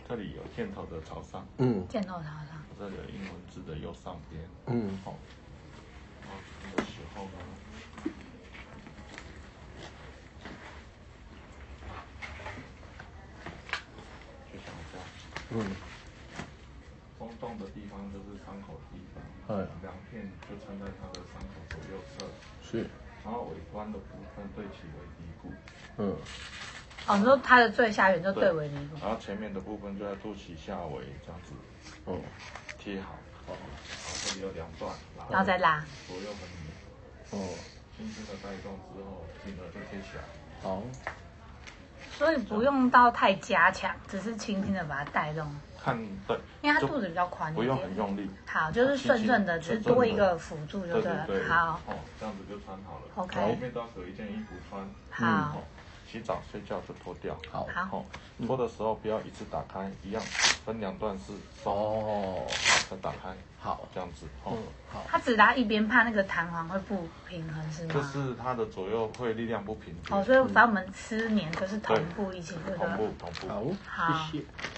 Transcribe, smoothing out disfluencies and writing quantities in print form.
这里有箭头的朝上， 箭头朝上， 这里有英文字的右上边，好，然后这个时候呢，就像这样，松动的地方就是伤口地方，两片就撑在它的伤口左右侧， 是， 然后尾端的部分对齐尾骶骨， 你说它的最下缘就对尾骶骨， 然后前面的部分就在肚脐下围这样子，贴好，然后这里有两段， 然后再拉， 左右横移，轻轻的带动之后，进而就贴起来。 好， 所以不用到太加强，只是轻轻的把它带动。 看对， 因为它肚子比较宽一点， 不用很用力。 好，就是顺顺的，只是多一个辅助就对了。好， 这样子就穿好了。 OK， 后面都要隔一件衣服穿。 好， 洗澡睡觉就脱掉。 好， 脱的时候不要一次打开，一样分两段式收，再打开。好，这样子。好。 它只拉一边，怕那个弹簧会不平衡，是吗？ 就是它的左右会力量不平均。 所以反正我们吃黏就是同步一起，对不对？ 同步。 好， 谢谢。